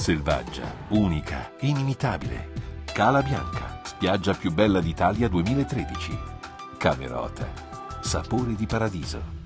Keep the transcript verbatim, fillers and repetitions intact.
Selvaggia, unica, inimitabile. Cala Bianca, spiaggia più bella d'Italia duemilatredici. Camerota, sapore di paradiso.